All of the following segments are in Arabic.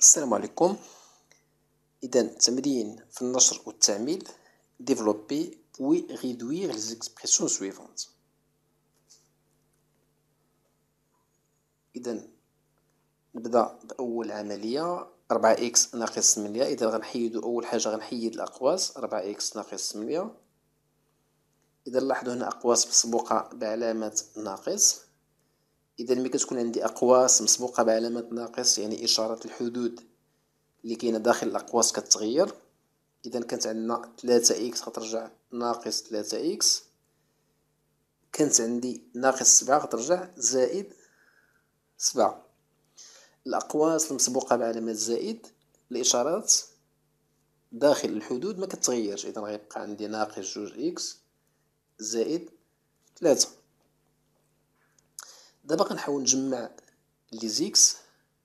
السلام عليكم. إذا تمرين في النشر والتعميل. développer puis réduire les expressions suivantes. إذا نبدأ بأول عملية 4x ناقص 8. إذا غنحيدو أول حاجة غنحيد الأقواس 4x ناقص 8. إذا لاحظوا هنا أقواس مسبوقة بعلامة ناقص. إذا ملي كتكون عندي أقواس مسبوقة بعلامة ناقص يعني إشارة الحدود اللي كاينة داخل الأقواس كتغير. إذا كانت عندنا 3x غترجع ناقص 3x، كانت عندي ناقص 7 غترجع زائد 7. الأقواس المسبوقة بعلامة زائد الإشارات داخل الحدود ما كتغيرش، إذا غيبقى عندي ناقص 2x زائد 3. دابا غنحاول نجمع لي زيكس.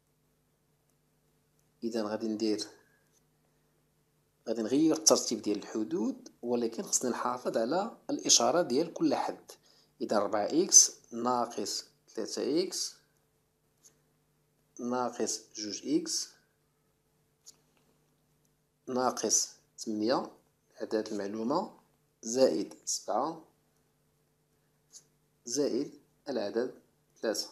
إذا غادي نغير الترتيب ديال الحدود، ولكن خصني نحافظ على الإشارة ديال كل حد. إذا 4x ناقص 3x ناقص 2x ناقص 8 الأعداد المعلومة زائد 7 زائد العدد 3.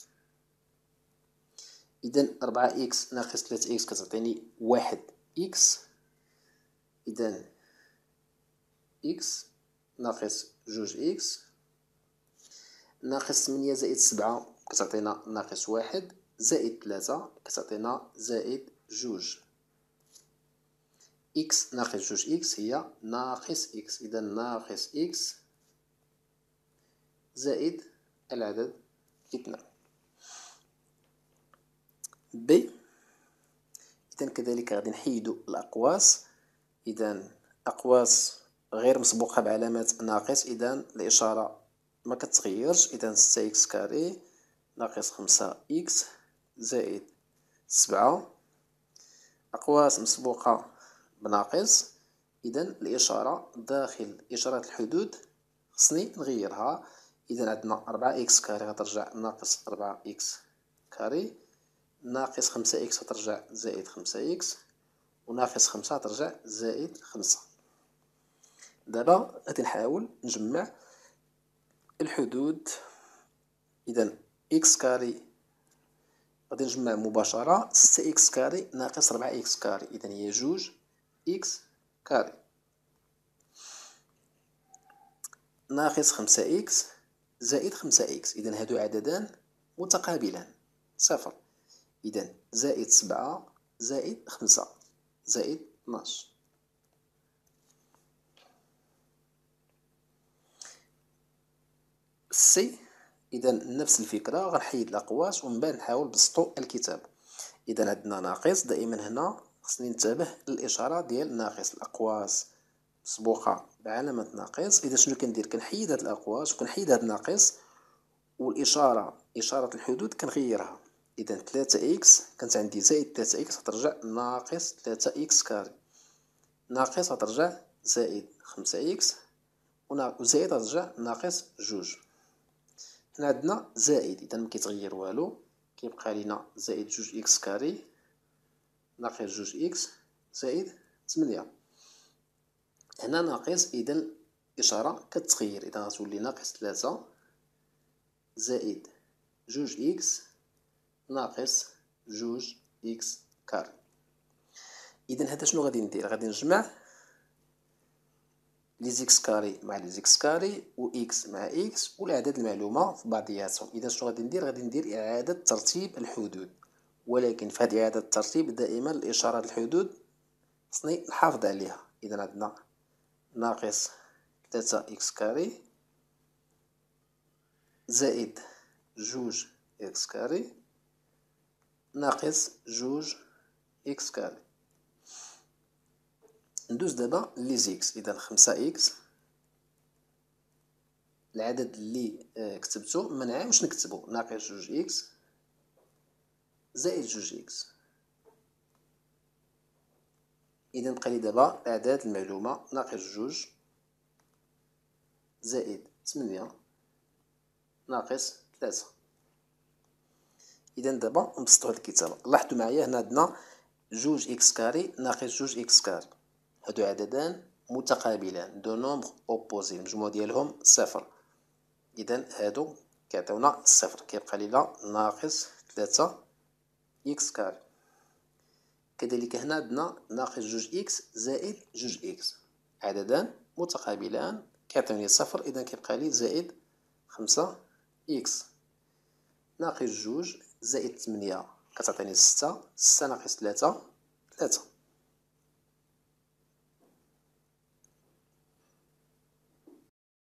إذا 4x ناقص 3x كتعطيني 1x. إذا x ناقص 2x ناقص 8 زائد 7 كتعطينا ناقص 1 زائد 3 كتعطينا زائد 2. x ناقص 2x هي ناقص x. إذا ناقص x زائد العدد 2. ب. إذا كذلك غادي نحيدو الأقواس. إذا أقواس غير مسبوقة بعلامة ناقص، إذا الإشارة ما كتغيرش. إذا 6x كاري ناقص 5x زائد 7. أقواس مسبوقة بناقص، إذا الإشارة داخل إشارة الحدود خصني نغيرها. إذا عندنا 4x كاري غترجع ناقص 4x كاري، ناقص 5x غترجع زائد 5x، وناقص 5 غترجع زائد 5. دابا غادي نحاول نجمع الحدود. إذا x كاري غادي نجمع مباشرة 6x كاري ناقص 4x كاري، إذا هي 2x كاري ناقص 5x زائد 5x. إذا هادو عددان متقابلان صفر. إذا زائد 7 زائد 5 زائد 12. سي. إذا نفس الفكرة غنحيد الأقواس ومن بعد نحاول نبسطو الكتاب. إذا عندنا ناقص، دائما هنا خصني ننتبه للإشارة ديال ناقص. الأقواس مسبوقة بعلامة ناقص. إذا شنو كندير؟ كنحيد هاد الأقواس وكنحيد هاد الناقص، والإشارة إشارة الحدود كنغيرها. إذا 3x كانت عندي زائد 3x غترجع ناقص 3x كاري، ناقص غترجع زائد 5x، وزائد غترجع ناقص 2. هنا عندنا زائد، إذا مكيتغير والو، كيبقى لينا زائد 2x كاري ناقص 2x زائد 8. هنا ناقص، إذا الإشارة كتغير، إذا غتولي ناقص 3 زائد 2x ناقص 2x كاري. إذا هذا شنو غادي ندير؟ غادي نجمع لي زيكس كاري مع لي زيكس كاري و إكس مع إكس والأعداد المعلومة في بعضياتهم. إذا شنو غادي ندير؟ غادي ندير إعادة ترتيب الحدود، ولكن في هذه إعادة الترتيب دائما الإشارة الحدود خصني نحافظ عليها. إذا عندنا ناقص 3x كاري زائد 2x كاري ناقص 2x كاري. ندوز دابا لي زيكس. إذا 5x العدد اللي كتبتو منعاوش نكتبو ناقص 2x زائد 2x. إذا بقى لي دابا الأعداد المعلومة ناقص 2 زائد 8 ناقص 3. إذا دابا نبسطو هاد الكتابة. لاحظوا معايا هنا عندنا جوج إكس كاري ناقص جوج إكس كاري، هادو عددان متقابلان دو نومبر أوبوزي، المجموع ديالهم صفر، إذا هادو كيعطيونا صفر، كيبقى لينا ناقص 3 إكس كاري. كذلك هنا عندنا ناقص جوج إكس زائد جوج إكس، عددان متقابلان كيعطيوني صفر، إذا كيبقى لي زائد 5 إكس، ناقص جوج زائد 8 كتعطيني 6، 6 ناقص 3 3.